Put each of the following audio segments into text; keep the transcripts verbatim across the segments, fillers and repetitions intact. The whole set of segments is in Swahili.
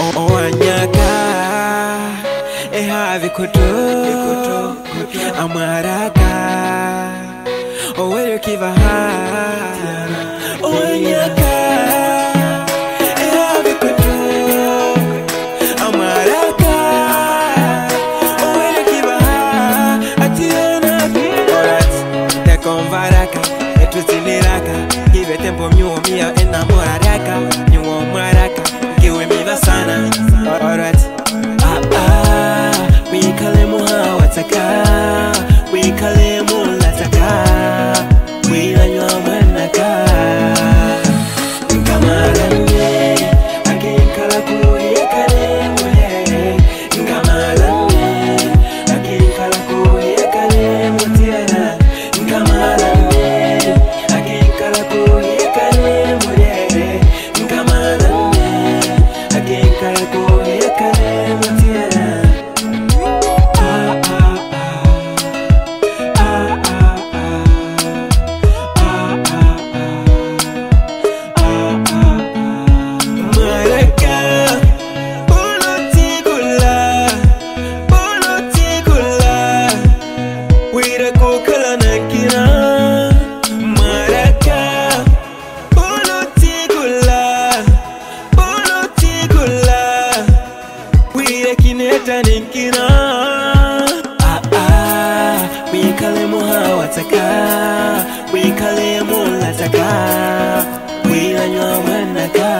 Owanyaka ehave koto amaraka owere kivaha Owanyaka ehave koto amaraka owere kivaha atiana. Alright, te convaraka etutiliraka give tempo mio mia enamoraraka nyuo maraka kiwe miva sana. Alright, ah ah we kalemu hawataka we kalemu lataka we lanywa mwanaka nkamalanye akinkala kuye kalemu ye nkamalanye akinkala kuye kalemu tiana nkamalanye akinkala kuye kalemu ye nkamalanye akinkala kuye kalemu tiana. Ah ah, we kalemu hawataka, we kalemu lataka, we lanywa mwanaka.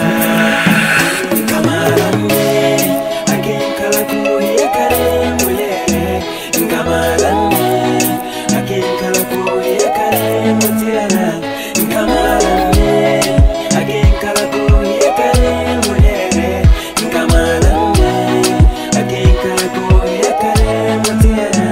Nkamalanye, akinkala kuye kalemu ye. Nkamalanye, akinkala kuye kalemu tiana. Nkamalanye, akinkala kuye kalemu ye. Nkamalanye, akinkala kuye kalemu tiana.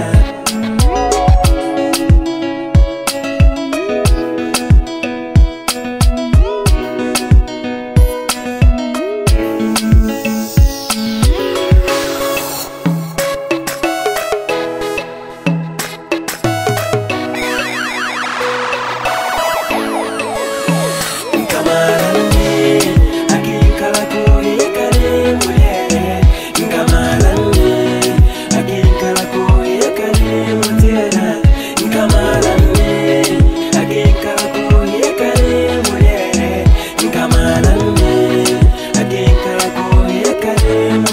Come on,